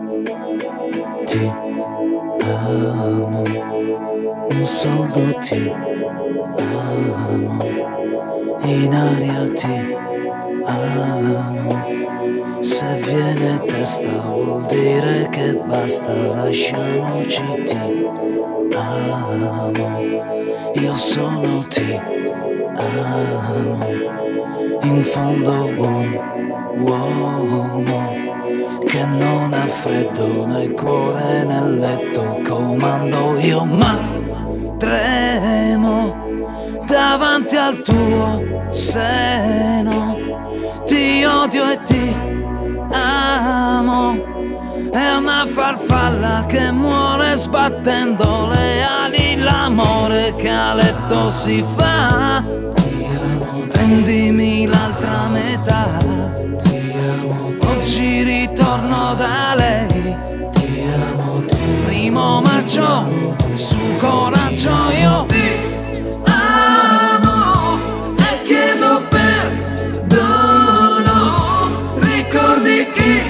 ti amo, solo ti amo, in aria ti amo. Se viene testa vuol dire che basta, lasciamoci, ti amo, io sono ti amo, in fondo un uomo che non ha freddo nel cuore nel letto, comando io ma tremo davanti al tuo seno, ti odio e ti amo, è una farfalla che muore sbattendo le ali, l'amore che a letto si fa, prendimi l'altra metà, oggi ritorno da lei, primo maggio, su coraggio io ti amo e chiedo perdono, ricordi chi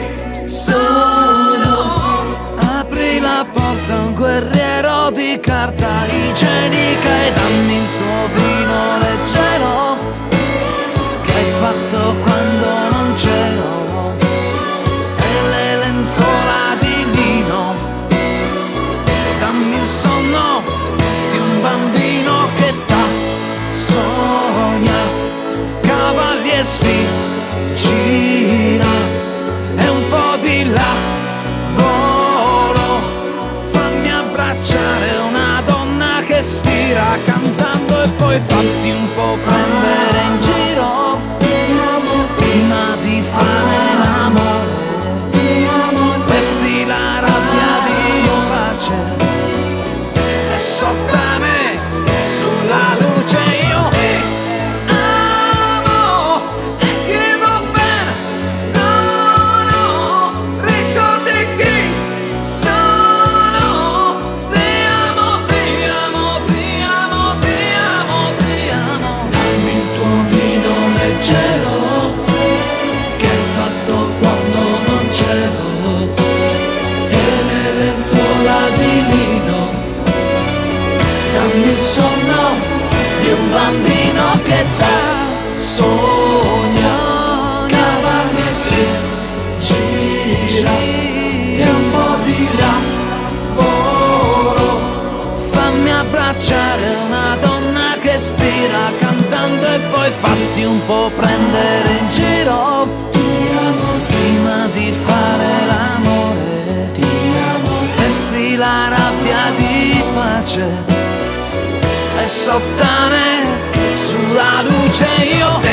sono, apri la porta a un guerriero di carta igienica e dammi il tuo vino leggero che hai fatto quando non c'ero, e le lenzuola di lino, dammi il sonno di un bambino che t'ha sogna, cavalli e si gira e un po' di là volo, fammi abbracciare una donna che stira cantando e poi fatti un po' prendere in giro prima di fare l'amore, vesti la rabbia di pace e sottane sulla luce io ti amo e chiedo perdono, ricordi chi sono, ti amo, ti amo, ti amo, ti amo, ti amo, dammi il tuo vino leggero che hai fatto quando non c'ero e le lenzuola di lino, dammi il sonno di un bambino che t'ha sogna, cavalli e si gira e un po' di là volo, fammi abbracciare una donna che stira cantando e poi fatti un po' prendere in giro prima di fare l'amore, vesti la rabbia di pace e sottane sulla luce io